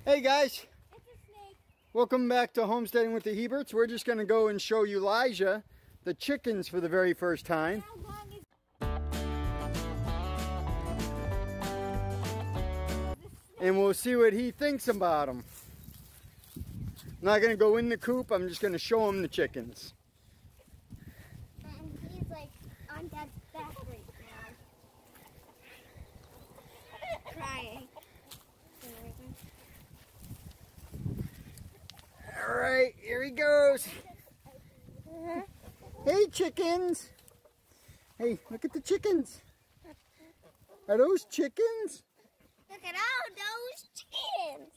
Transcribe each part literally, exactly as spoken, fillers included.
Hey guys, It's a snake. Welcome back to Homesteading with the Heberts. We're just going to go and show Ulijah the chickens for the very first time. How long is And we'll see what he thinks about them. I'm not going to go in the coop, I'm just going to show him the chickens. And he's like on Dad's back right now. Crying. Alright, here he goes. Hey chickens! Hey, look at the chickens. Are those chickens? Look at all those chickens.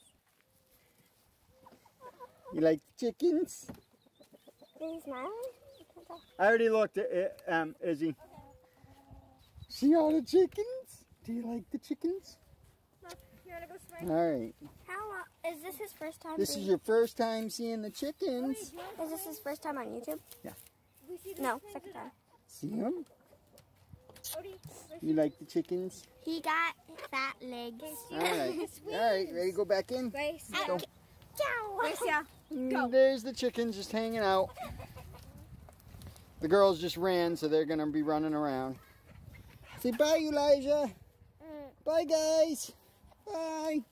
You like the chickens? Is he smiling? I already looked at it, um, Izzy. See all the chickens? Do you like the chickens? Look, you wanna go swim? Alright. How long? Is this his first time? This is your first time seeing the chickens. Is this his first time on YouTube? Yeah. No, second time. See them? You like the chickens? He got fat legs. Alright. Alright, ready to go back in? Grace. Go. Gracia. Mm, There's the chickens just hanging out. The girls just ran, so they're going to be running around. Say bye, Ulijah. Bye, guys. Bye.